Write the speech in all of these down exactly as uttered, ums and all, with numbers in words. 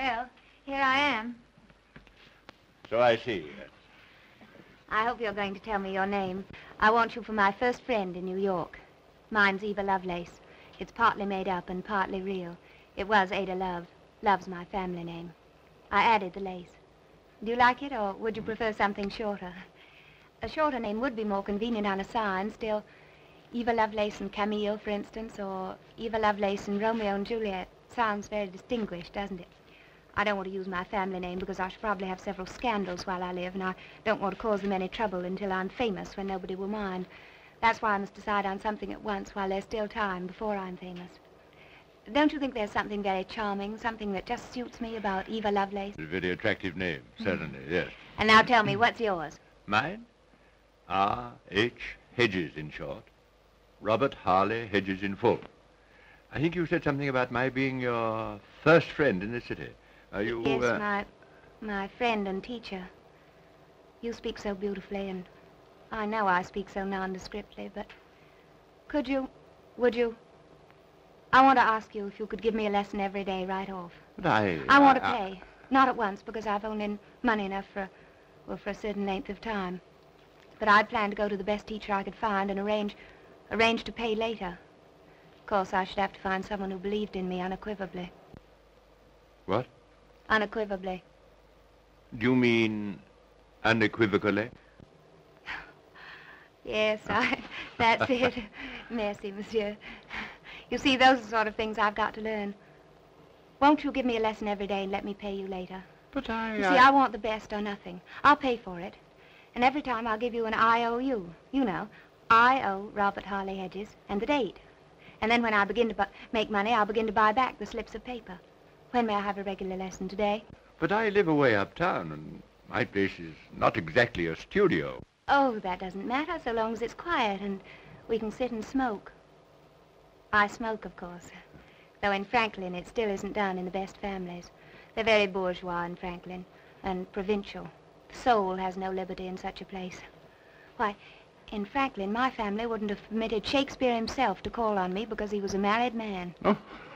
Well, here I am. So I see. I hope you're going to tell me your name. I want you for my first friend in New York. Mine's Eva Lovelace. It's partly made up and partly real. It was Ada Love. Love's my family name. I added the lace. Do you like it, or would you prefer something shorter? A shorter name would be more convenient on a sign. Still, Eva Lovelace and Camille, for instance, or Eva Lovelace and Romeo and Juliet. Sounds very distinguished, doesn't it? I don't want to use my family name because I should probably have several scandals while I live, and I don't want to cause them any trouble until I'm famous when nobody will mind. That's why I must decide on something at once while there's still time before I'm famous. Don't you think there's something very charming, something that just suits me about Eva Lovelace? A very attractive name, certainly, mm. yes. And now tell me, what's yours? Mine? R H Hedges, in short. Robert Harley Hedges in full. I think you said something about my being your first friend in the city. Are you... Yes, uh... my, my friend and teacher. You speak so beautifully, and I know I speak so nondescriptly, but could you, would you... I want to ask you if you could give me a lesson every day right off. But I... I want to I, pay. I... Not at once, because I've only money enough for, well, for a certain length of time. But I'd plan to go to the best teacher I could find and arrange, arrange to pay later. Of course, I should have to find someone who believed in me unequivocally. What? Unequivocally. Do you mean unequivocally? Yes, I... That's it. Merci, monsieur. You see, those are the sort of things I've got to learn. Won't you give me a lesson every day and let me pay you later? But I... You I... see, I want the best or nothing. I'll pay for it. And every time I'll give you an I O U. You know, I O Robert Harley Hedges, and the date. And then when I begin to bu make money, I'll begin to buy back the slips of paper. When may I have a regular lesson? Today? But I live away uptown, and my place is not exactly a studio. Oh, that doesn't matter, so long as it's quiet and we can sit and smoke. I smoke, of course. Though in Franklin, it still isn't done in the best families. They're very bourgeois in Franklin, and provincial. The soul has no liberty in such a place. Why, in Franklin, my family wouldn't have permitted Shakespeare himself to call on me because he was a married man. Oh.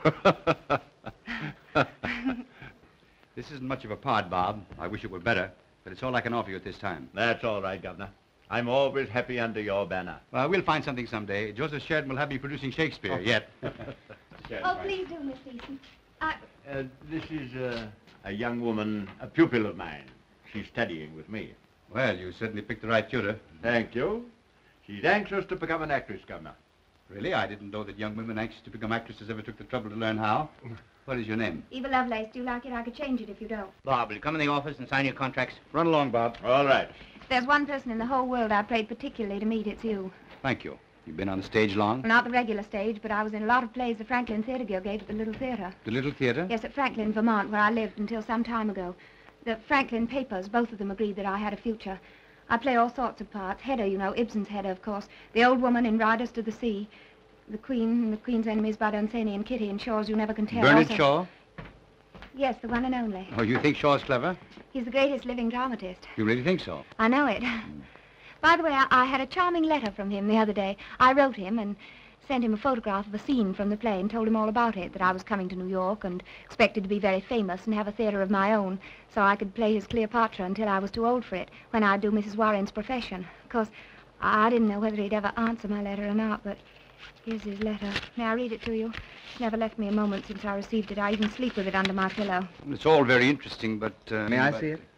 This isn't much of a part, Bob. I wish it were better, but it's all I can offer you at this time. That's all right, Governor. I'm always happy under your banner. Well, we'll find something someday. Joseph Sheridan will have me producing Shakespeare oh. yet. Oh, please do, Miss Easton. I... Uh, this is uh, a young woman, a pupil of mine. She's studying with me. Well, you certainly picked the right tutor. Thank you. She's anxious to become an actress, Governor. Really? I didn't know that young women anxious to become actresses ever took the trouble to learn how. What is your name? Eva Lovelace. Do you like it? I could change it if you don't. Bob, will you come in the office and sign your contracts? Run along, Bob. All right. If there's one person in the whole world I prayed particularly to meet, it's you. Thank you. You've been on the stage long? Well, not the regular stage, but I was in a lot of plays the Franklin Theater Guild gave at the Little Theater. The Little Theater? Yes, at Franklin, Vermont, where I lived until some time ago. The Franklin papers, both of them agreed that I had a future. I play all sorts of parts. Hedda, you know, Ibsen's Hedda, of course. The old woman in Riders to the Sea. The Queen and the Queen's enemies, Badanzani and Kitty in Shaw's You Never Can Tell. Bernard also... Shaw? Yes, the one and only. Oh, you think Shaw's clever? He's the greatest living dramatist. You really think so? I know it. Mm. By the way, I, I had a charming letter from him the other day. I wrote him and sent him a photograph of a scene from the play and told him all about it, that I was coming to New York and expected to be very famous and have a theater of my own so I could play his Cleopatra until I was too old for it, when I'd do Missus Warren's profession. Of course, I didn't know whether he'd ever answer my letter or not, but here's his letter. May I read it to you? It's never left me a moment since I received it. I even sleep with it under my pillow. It's all very interesting, but... Uh, May I but... see it?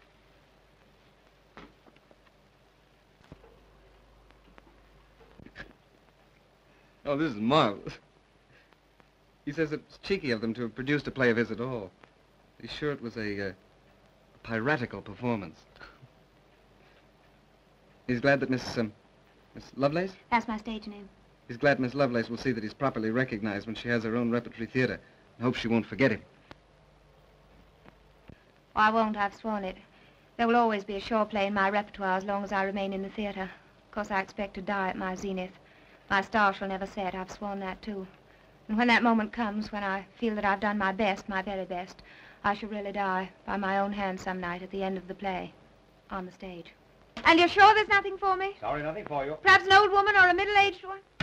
Oh, this is marvelous. He says it's cheeky of them to have produced a play of his at all. He's sure it was a, uh, a piratical performance. He's glad that Miss, um, Miss Lovelace? That's my stage name. He's glad Miss Lovelace will see that he's properly recognized when she has her own repertory theater, and hopes she won't forget him. Oh, I won't. I've sworn it. There will always be a Shaw play in my repertoire as long as I remain in the theater. Of course, I expect to die at my zenith. My star shall never set. I've sworn that, too. And when that moment comes, when I feel that I've done my best, my very best, I shall really die by my own hand some night at the end of the play, on the stage. And you're sure there's nothing for me? Sorry, nothing for you. Perhaps an old woman or a middle-aged one?